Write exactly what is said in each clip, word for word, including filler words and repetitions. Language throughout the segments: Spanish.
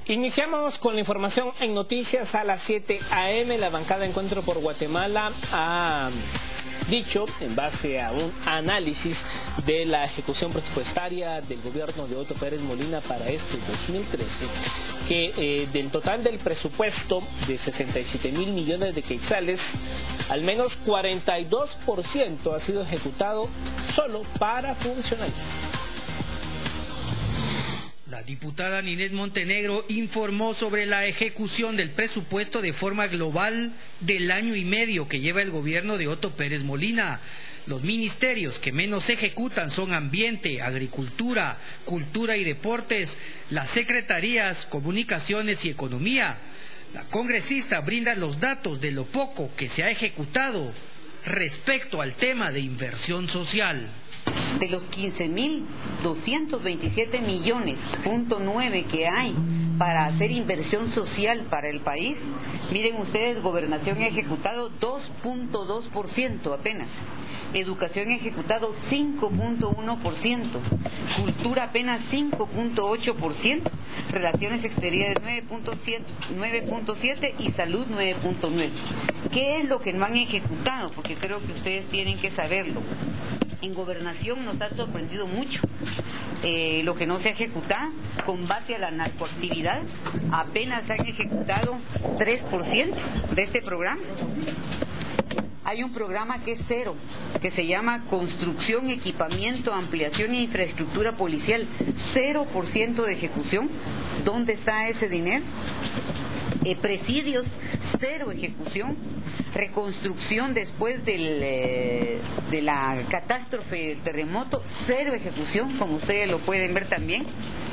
Iniciamos con la información en Noticias a las siete a eme. La bancada Encuentro por Guatemala ha dicho, en base a un análisis de la ejecución presupuestaria del gobierno de Otto Pérez Molina para este dos mil trece, que eh, del total del presupuesto de sesenta y siete mil millones de quetzales, al menos cuarenta y dos por ciento ha sido ejecutado solo para funcionarios. La diputada Ninette Montenegro informó sobre la ejecución del presupuesto de forma global del año y medio que lleva el gobierno de Otto Pérez Molina. Los ministerios que menos ejecutan son Ambiente, Agricultura, Cultura y Deportes, las secretarías, Comunicaciones y Economía. La congresista brinda los datos de lo poco que se ha ejecutado respecto al tema de inversión social. De los quince mil doscientos veintisiete millones, punto nueve que hay para hacer inversión social para el país, miren ustedes, Gobernación ha ejecutado dos punto dos por ciento apenas, Educación ha ejecutado cinco punto uno por ciento, Cultura apenas cinco punto ocho por ciento, Relaciones Exteriores nueve punto siete por ciento y Salud nueve punto nueve por ciento. ¿Qué es lo que no han ejecutado? Porque creo que ustedes tienen que saberlo. En Gobernación nos ha sorprendido mucho eh, lo que no se ha ejecutado. Combate a la narcoactividad, apenas han ejecutado tres por ciento de este programa. Hay un programa que es cero, que se llama Construcción, Equipamiento, Ampliación e Infraestructura Policial, cero por ciento de ejecución. ¿Dónde está ese dinero? Eh, presidios, cero ejecución. Reconstrucción después del, eh, de la catástrofe del terremoto, cero ejecución, como ustedes lo pueden ver también.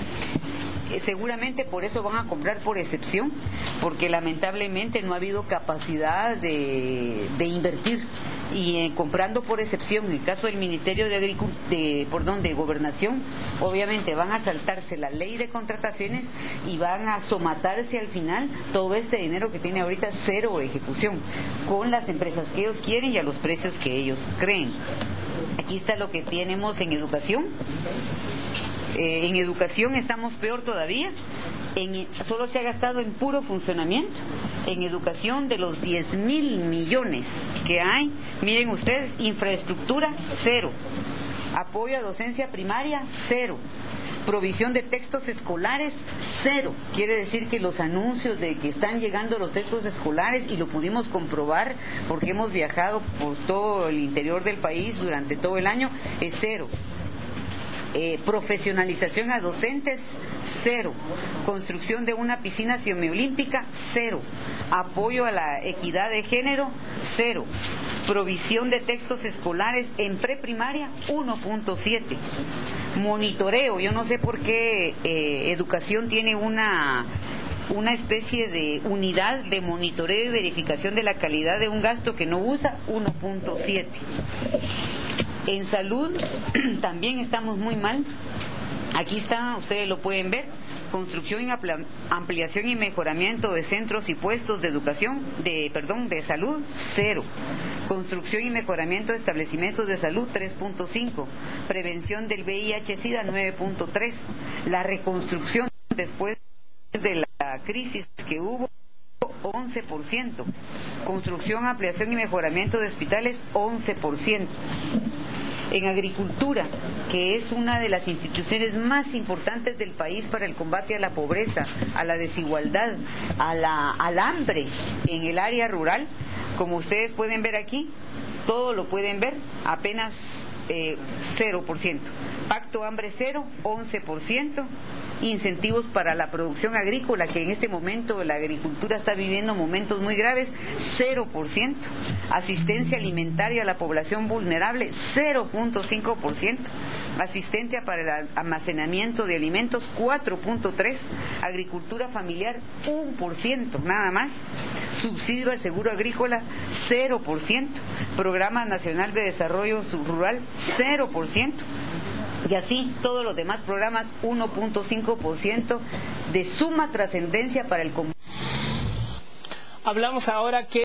Seguramente por eso van a comprar por excepción, porque lamentablemente no ha habido capacidad de, de invertir. Y eh, comprando por excepción, en el caso del Ministerio de, Agricu de, perdón, de Gobernación, obviamente van a saltarse la ley de contrataciones y van a somatarse al final todo este dinero que tiene ahorita cero ejecución, con las empresas que ellos quieren y a los precios que ellos creen. Aquí está lo que tenemos en educación. Eh, en educación estamos peor todavía. En, solo se ha gastado en puro funcionamiento. En educación, de los diez mil millones que hay, miren ustedes, infraestructura, cero. Apoyo a docencia primaria, cero. Provisión de textos escolares, cero. Quiere decir que los anuncios de que están llegando los textos escolares, y lo pudimos comprobar porque hemos viajado por todo el interior del país durante todo el año, es cero. Eh, profesionalización a docentes, cero. Construcción de una piscina semiolímpica, cero. Apoyo a la equidad de género, cero. Provisión de textos escolares en preprimaria, uno punto siete. Monitoreo, yo no sé por qué eh, educación tiene una una especie de unidad de monitoreo y verificación de la calidad de un gasto que no usa, uno punto siete. En salud también estamos muy mal. Aquí está, ustedes lo pueden ver. Construcción y ampliación y mejoramiento de centros y puestos de educación, de perdón, de salud, cero. Construcción y mejoramiento de establecimientos de salud, tres punto cinco. Prevención del V I H-Sida, nueve punto tres. La reconstrucción después de la crisis que hubo, once por ciento. Construcción, ampliación y mejoramiento de hospitales, once por ciento. En agricultura, que es una de las instituciones más importantes del país para el combate a la pobreza, a la desigualdad, a la, al hambre en el área rural, como ustedes pueden ver aquí, todo lo pueden ver, apenas eh, cero por ciento. Pacto Hambre Cero, once por ciento. Incentivos para la producción agrícola, que en este momento la agricultura está viviendo momentos muy graves, cero por ciento. Asistencia alimentaria a la población vulnerable, cero punto cinco por ciento. Asistencia para el almacenamiento de alimentos, cuatro punto tres por ciento. Agricultura familiar, uno por ciento, nada más. Subsidio al seguro agrícola, cero por ciento. Programa Nacional de Desarrollo Subrural, cero por ciento. Y así todos los demás programas, uno punto cinco por ciento de suma trascendencia para el comunidad. Hablamos ahora que